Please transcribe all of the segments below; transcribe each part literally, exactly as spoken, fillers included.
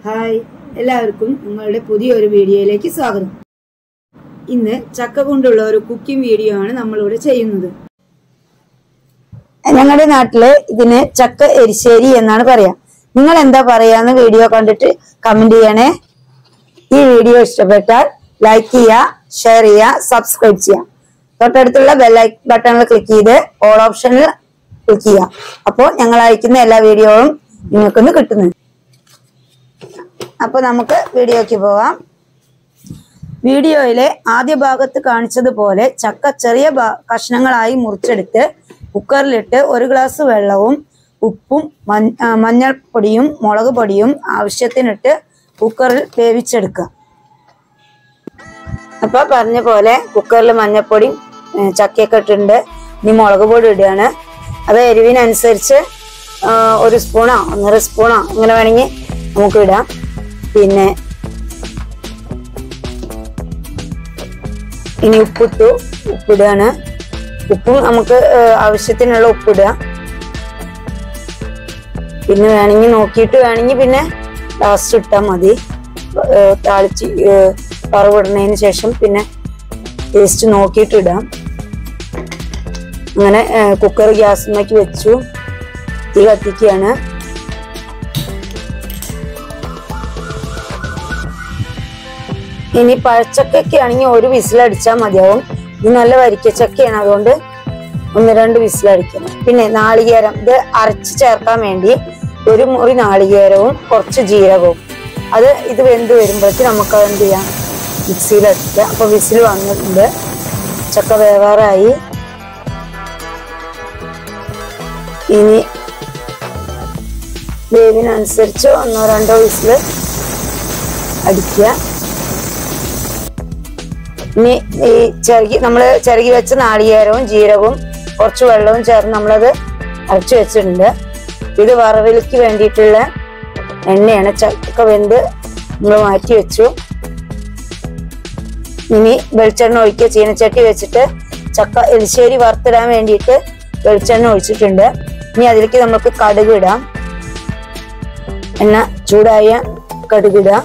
Hi, എല്ലാവർക്കും നിങ്ങളുടെ പുതിയൊരു വീഡിയോയിലേക്ക് സ്വാഗതം. ഇന്ന് ചക്ക കൊണ്ടുള്ള ഒരു കുക്കിംഗ് വീഡിയോ ആണ് നമ്മളിവിടെ ചെയ്യുന്നത്. ഞങ്ങളുടെ നാട്ടില് ഇതിന് ചക്ക എരിശ്ശേരി എന്നാണ് പറയാ. നിങ്ങൾ എന്താ പറയാന്ന് വീഡിയോ കണ്ടിട്ട് കമന്റ് ചെയ്യണേ. ഈ വീഡിയോ ഇഷ്ടപ്പെട്ടാൽ ലൈക്ക് ചെയ്യുക, ഷെയർ ചെയ്യുക, സബ്സ്ക്രൈബ് ചെയ്യുക. തൊട്ടടുത്തുള്ള ബെൽ ബട്ടണിൽ ക്ലിക്ക് ചെയ്ത് ഓൾ ഓപ്ഷനിൽ ക്ലിക്ക് ചെയ്യുക. അപ്പോൾ ഞങ്ങൾ അയക്കുന്ന എല്ലാ വീഡിയോയും നിങ്ങൾക്കൊന്ന് കിട്ടുന്നു. അപ്പൊ നമുക്ക് വീഡിയോക്ക് പോവാം. വീഡിയോയിലെ ആദ്യ ഭാഗത്ത് കാണിച്ചതുപോലെ ചക്ക ചെറിയ കഷ്ണങ്ങളായി മുറിച്ചെടുത്ത് കുക്കറിലിട്ട് ഒരു ഗ്ലാസ് വെള്ളവും ഉപ്പും മഞ്ഞൾപ്പൊടിയും മുളക് പൊടിയും ആവശ്യത്തിനിട്ട് കുക്കറിൽ വേവിച്ചെടുക്കുക. അപ്പൊ പറഞ്ഞ പോലെ കുക്കറിൽ മഞ്ഞൾപ്പൊടി ചക്കയൊക്കെ ഇട്ടിട്ടുണ്ട്. ഇനി മുളക് പൊടി ഇടുകയാണ്. അത് എരിവിനനുസരിച്ച് ഒരു സ്പൂണോ ഒന്നര സ്പൂണോ അങ്ങനെ വേണമെങ്കിൽ നമുക്ക് ഇടാം. പിന്നെ ഇനി ഉപ്പിട്ടു, ഉപ്പിടുകയാണ്. ഉപ്പും നമുക്ക് ആവശ്യത്തിനുള്ള ഉപ്പിടുക. പിന്നെ വേണമെങ്കിൽ നോക്കിയിട്ട് വേണമെങ്കിൽ പിന്നെ ലാസ്റ്റ് ഇട്ടാൽ മതി. താളിച്ച് വറവിടുന്നതിന് ശേഷം പിന്നെ ടേസ്റ്റ് നോക്കിയിട്ട് ഇടാം. അങ്ങനെ കുക്കർ ഗ്യാസിലേക്ക് വെച്ചു, തീ കത്തിക്കുകയാണ്. ഇനി പഴച്ചക്കൊക്കെ ആണെങ്കിൽ ഒരു വിസിലടിച്ചാൽ മതിയാവും. ഇത് നല്ല വരിക്കച്ചക്കയാണ്, അതുകൊണ്ട് ഒന്ന് രണ്ട് വിസിലടിക്കണം. പിന്നെ നാളികേരം ഇത് അരച്ച് ചേർക്കാൻ വേണ്ടി ഒരു മുറി നാളികേരവും കുറച്ച് ജീരകവും. അത് ഇത് വെന്ത് വരുമ്പോഴേക്ക് നമുക്ക് എന്ത് ചെയ്യാം, മിക്സിയിലടിക്കുക. അപ്പൊ വിസിൽ വന്നിട്ടുണ്ട്, ചക്ക വേവാറായി. ഇനി വേവിനനുസരിച്ച് ഒന്നോ രണ്ടോ വിസില് അടിക്കുക. ഇനി ഈ ചിരകി നമ്മള് ചിരകി വെച്ച നാളികേരവും ജീരകവും കുറച്ച് വെള്ളവും ചേർന്ന് നമ്മളത് അരച്ചു വെച്ചിട്ടുണ്ട്. ഇത് വറവിലേക്ക് വേണ്ടിയിട്ടുള്ള എണ്ണയാണ്. ചക്ക വെന്ത് നമ്മൾ മാറ്റി വെച്ചു. ഇനി വെളിച്ചെണ്ണ ഒഴിക്കുക. ചീനച്ചട്ടി വെച്ചിട്ട് ചക്ക എരിശ്ശേരി വറുത്തിടാൻ വേണ്ടിയിട്ട് വെളിച്ചെണ്ണ ഒഴിച്ചിട്ടുണ്ട്. ഇനി അതിലേക്ക് നമുക്ക് കടുക് ഇടാം. എണ്ണ ചൂടായ കടുക് ഇടാം.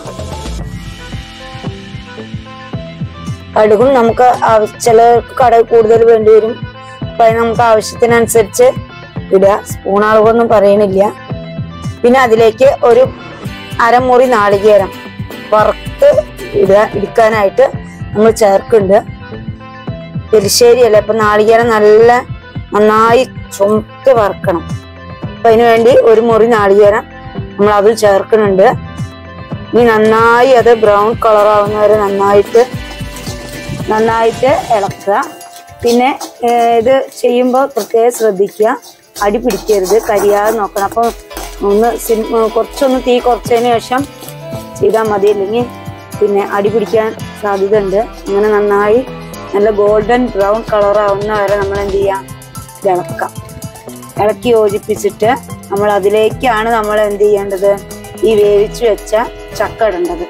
കടുകും നമുക്ക് ചില കടുക് കൂടുതൽ വേണ്ടി വരും. അപ്പൊ നമുക്ക് ആവശ്യത്തിനനുസരിച്ച് ഇടുക. സ്പൂൺ അളവൊന്നും പറയണില്ല. പിന്നെ അതിലേക്ക് ഒരു അരമുറി നാളികേരം വറുത്ത് ഇടുക. ഇടിക്കാനായിട്ട് നമ്മൾ ചേർക്കുന്നുണ്ട്. എരിശ്ശേരി അല്ലേ, അപ്പൊ നാളികേരം നല്ല നന്നായി ചുമത്ത് വറുക്കണം. അപ്പൊ അതിനു വേണ്ടി ഒരു മുറി നാളികേരം നമ്മൾ അത് ചേർക്കുന്നുണ്ട്. ഇനി നന്നായി അത് ബ്രൗൺ കളർ ആവുന്നവരെ നന്നായിട്ട് നന്നായിട്ട് ഇളക്കുക. പിന്നെ ഇത് ചെയ്യുമ്പോൾ പ്രത്യേകം ശ്രദ്ധിക്കുക, അടി പിടിക്കരുത്, കരിയാതെ നോക്കണം. അപ്പൊ ഒന്ന് സിം കുറച്ചൊന്ന് തീ കുറച്ചതിന് ശേഷം ചെയ്താൽ മതി, അല്ലെങ്കിൽ പിന്നെ അടി പിടിക്കാൻ സാധ്യത ഉണ്ട്. അങ്ങനെ നന്നായി നല്ല ഗോൾഡൻ ബ്രൗൺ കളർ ആവുന്ന വരെ നമ്മൾ എന്ത് ചെയ്യാം, ഇളക്കാം. ഇളക്കി യോജിപ്പിച്ചിട്ട് നമ്മൾ അതിലേക്കാണ് നമ്മൾ എന്ത് ചെയ്യേണ്ടത്, ഈ വേവിച്ചു വെച്ച ചക്ക ഇടേണ്ടത്.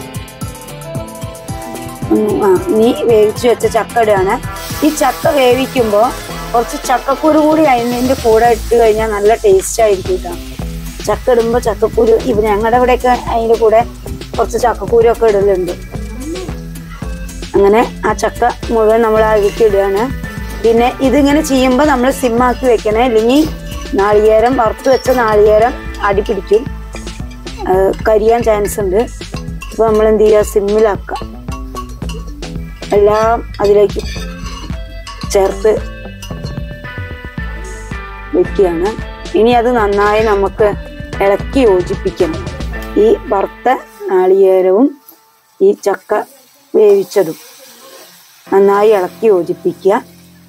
ആ ഇനി വേവിച്ചു വെച്ച ചക്ക ഇടുകയാണ്. ഈ ചക്ക വേവിക്കുമ്പോൾ കുറച്ച് ചക്കക്കുരു കൂടി അതിൻ്റെ കൂടെ ഇട്ട് കഴിഞ്ഞാൽ നല്ല ടേസ്റ്റ് ആയിരിക്കും കേട്ടോ. ചക്ക ഇടുമ്പോൾ ചക്കക്കുരു ഇവ ഞങ്ങളുടെ ഇവിടെയൊക്കെ അതിൻ്റെ കൂടെ കുറച്ച് ചക്കക്കുരു ഒക്കെ ഇടലുണ്ട്. അങ്ങനെ ആ ചക്ക മുഴുവൻ നമ്മൾ അതിലേക്ക് ഇടുകയാണ്. പിന്നെ ഇതിങ്ങനെ ചെയ്യുമ്പോൾ നമ്മൾ സിമ്മാക്കി വെക്കണേ, അല്ലെങ്കിൽ നാളികേരം വറുത്ത് വെച്ച നാളികേരം അടി പിടിക്കും, കരിയാൻ ചാൻസ് ഉണ്ട്. അപ്പൊ നമ്മൾ എന്ത് ചെയ്യുക, സിമ്മിലാക്കാം. എല്ലാം അതിലേക്ക് ചേർത്ത് വെക്കുകയാണ്. ഇനി അത് നന്നായി നമുക്ക് ഇളക്കി യോജിപ്പിക്കണം. ഈ വറുത്ത നാളികേരവും ഈ ചക്ക വേവിച്ചതും നന്നായി ഇളക്കി യോജിപ്പിക്കുക.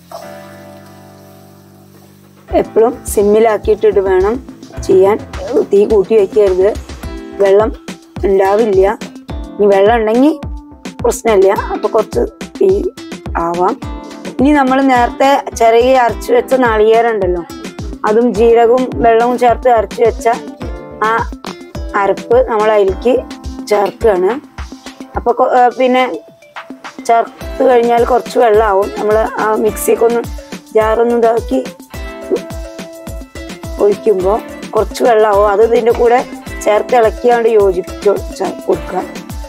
എപ്പോഴും സിമ്മിലാക്കിയിട്ടിട്ട് വേണം ചെയ്യാൻ. തീ കൂട്ടി വയ്ക്കരുത്, വെള്ളം ഉണ്ടാവില്ല. ഇനി വെള്ളം ഉണ്ടെങ്കിൽ പ്രശ്നമില്ല, അപ്പൊ കുറച്ച് തീ ആവാം. ഇനി നമ്മൾ നേരത്തെ ചിരകി അരച്ചു വെച്ച നാളികേരം ഉണ്ടല്ലോ, അതും ജീരകവും വെള്ളവും ചേർത്ത് അരച്ചു വെച്ച ആ അരപ്പ് നമ്മൾ അതിലേക്ക് ചേർക്കുകയാണ്. അപ്പൊ പിന്നെ ചേർത്ത് കഴിഞ്ഞാൽ കുറച്ച് വെള്ളമാവും. നമ്മൾ ആ മിക്സിക്കൊന്ന് ജാറൊന്നും ഇതാക്കി ഒഴിക്കുമ്പോൾ കുറച്ച് വെള്ളമാവും. അത് ഇതിൻ്റെ കൂടെ ചേർത്ത് ഇളക്കിയാണ്ട് യോജിപ്പിച്ച് കൊടുക്കുക.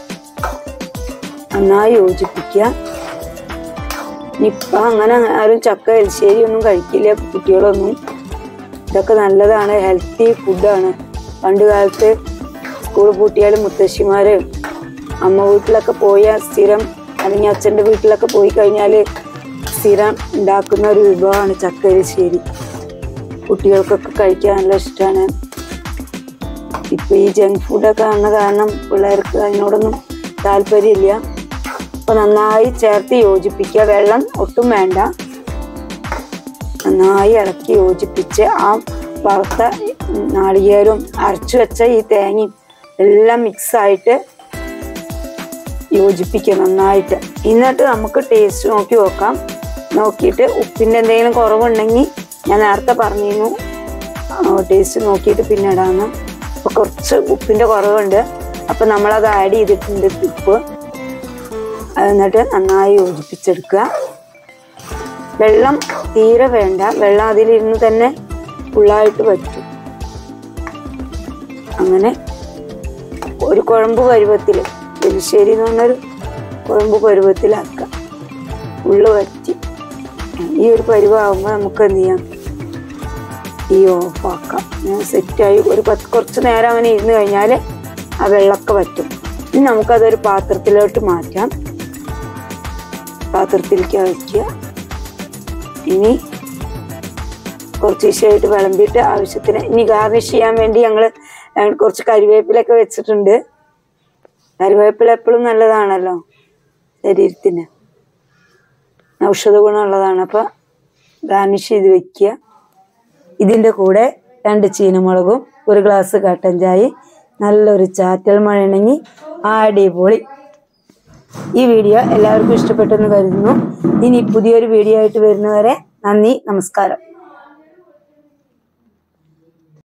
നന്നായി യോജിപ്പിക്കുക. ഇപ്പം അങ്ങനെ ആരും ചക്ക എലിശ്ശേരി ഒന്നും കഴിക്കില്ല കുട്ടികളൊന്നും. ഇതൊക്കെ നല്ലതാണ്, ഹെൽത്തി ഫുഡാണ്. പണ്ട് കാലത്ത് സ്കൂൾ പൂട്ടിയാലും മുത്തശ്ശിമാര് അമ്മ വീട്ടിലൊക്കെ പോയാൽ സ്ഥിരം, അല്ലെങ്കിൽ അച്ഛൻ്റെ വീട്ടിലൊക്കെ പോയി കഴിഞ്ഞാൽ സ്ഥിരം ഉണ്ടാക്കുന്ന ഒരു വിഭവമാണ് ചക്ക എലിശ്ശേരി. കുട്ടികൾക്കൊക്കെ കഴിക്കാൻ നല്ല ഇഷ്ടമാണ്. ഇപ്പം ഈ ജങ്ക് ഫുഡൊക്കെ വന്ന കാരണം പിള്ളേർക്ക് അതിനോടൊന്നും താല്പര്യമില്ല. അപ്പോൾ നന്നായി ചേർത്ത് യോജിപ്പിക്കുക. വെള്ളം ഒട്ടും വേണ്ട. നന്നായി ഇളക്കി യോജിപ്പിച്ച് ആ വറുത്ത നാളികേരവും അരച്ചു വെച്ച ഈ തേങ്ങയും എല്ലാം മിക്സായിട്ട് യോജിപ്പിക്കുക നന്നായിട്ട്. എന്നിട്ട് നമുക്ക് ടേസ്റ്റ് നോക്കി നോക്കാം. നോക്കിയിട്ട് ഉപ്പിൻ്റെ എന്തെങ്കിലും കുറവുണ്ടെങ്കിൽ ഞാൻ നേരത്തെ പറഞ്ഞിരുന്നു ടേസ്റ്റ് നോക്കിയിട്ട് പിന്നെ ഇടാമെന്ന്. അപ്പോൾ കുറച്ച് ഉപ്പിൻ്റെ കുറവുണ്ട്, അപ്പം നമ്മളത് ആഡ് ചെയ്തിട്ടുണ്ട് ഉപ്പ്. എന്നിട്ട് നന്നായി യോജിപ്പിച്ചെടുക്കുക. വെള്ളം തീരെ വേണ്ട, വെള്ളം അതിലിരുന്ന് തന്നെ ഫുള്ളായിട്ട് വറ്റും. അങ്ങനെ ഒരു കുഴമ്പ് പരുവത്തിൽ, എലിശ്ശേരി എന്ന് പറഞ്ഞൊരു കുഴമ്പ് പരുവത്തിലാക്കുക. ഉള്ളു വറ്റി ഈ ഒരു പരുവാകുമ്പോൾ നമുക്ക് എന്ത് ചെയ്യാം, ഈ ഓഫാക്കാം. സെറ്റായി ഒരു പത്ത് കുറച്ച് നേരം അങ്ങനെ ഇരുന്ന് കഴിഞ്ഞാൽ ആ വെള്ളമൊക്കെ വറ്റും. ഇനി നമുക്കതൊരു പാത്രത്തിലോട്ട് മാറ്റാം. പാത്രത്തിലേക്ക് വയ്ക്കുക. ഇനി കുറച്ച് ദിവസമായിട്ട് വിളമ്പിയിട്ട് ആവശ്യത്തിന് ഇനി ഗാർണിഷ് ചെയ്യാൻ വേണ്ടി ഞങ്ങൾ കുറച്ച് കരിവേപ്പിലൊക്കെ വെച്ചിട്ടുണ്ട്. കരിവേപ്പില എപ്പോഴും നല്ലതാണല്ലോ ശരീരത്തിന്, ഔഷധ ഗുണമുള്ളതാണ്. അപ്പം ഗാർണിഷ് ചെയ്ത് വെക്കുക. ഇതിൻ്റെ കൂടെ രണ്ട് ചീനമുളകും ഒരു ഗ്ലാസ് കട്ടൻ ചായയും നല്ലൊരു ചാറ്റൽ മഴയാണെങ്കിൽ അടിപൊളി. ഈ വീഡിയോ എല്ലാവർക്കും ഇഷ്ടപ്പെട്ടെന്ന് കരുതുന്നു. ഇനി പുതിയൊരു വീഡിയോ ആയിട്ട് വരുന്നവരെ നന്ദി, നമസ്കാരം.